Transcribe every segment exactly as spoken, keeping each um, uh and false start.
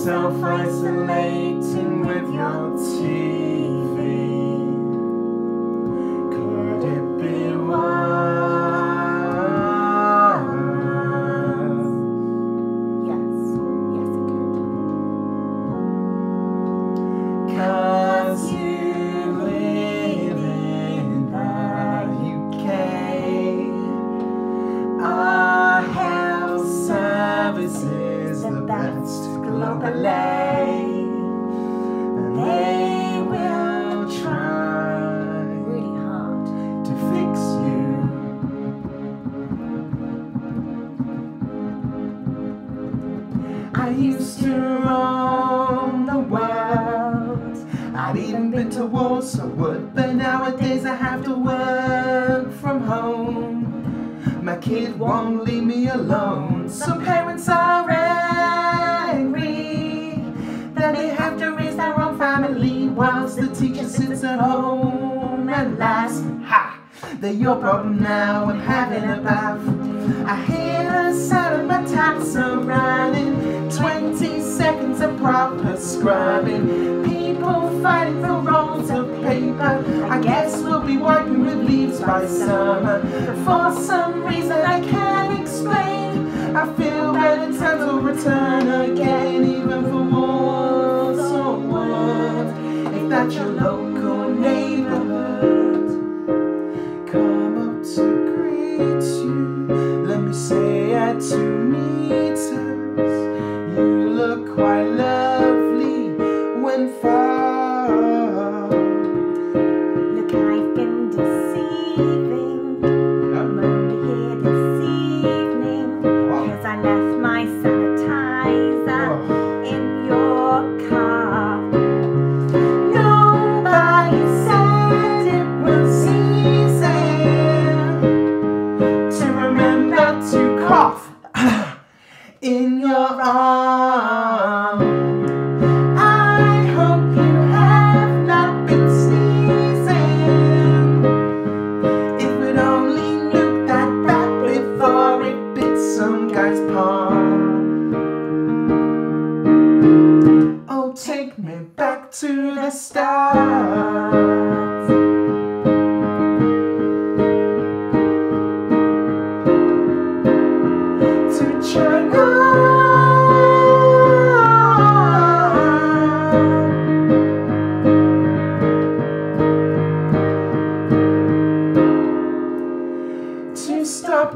self-isolating with your T V. Could it be worse? Yes, yes it could. 'Cause you live in the U K. Our health service is the best globally. They will try Really hard. to fix you. I used to roam the world. I'd even been to Warsaw Wood, but nowadays I have to work from home. My kid won't leave me alone. Some parents are angry that they have to raise their own family whilst the teacher sits at home. And last, ha! They're your problem now. I'm having a bath. I hear the sound of my taps are running. Twenty seconds of proper scrubbing. People fighting for rolls of paper. I guess we'll be wiping with leaves by summer. For some reason I can't explain, I feel better times will return again. Even for once or what, if that's your local neighborhood, come up to greet you. Let me say at two meters, you look quite lovely when far. Look, I've been deceiving. I'm only here this evening because I left my sanitizer in your car. Nobody said it was easy To remember to cough in your arm. I hope you have not been sneezing. If we'd only knew that back before it bit some guy's palm. Oh, take me back to the start. To China. To stop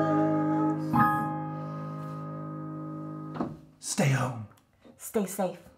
coronavirus. Stay home. Stay safe.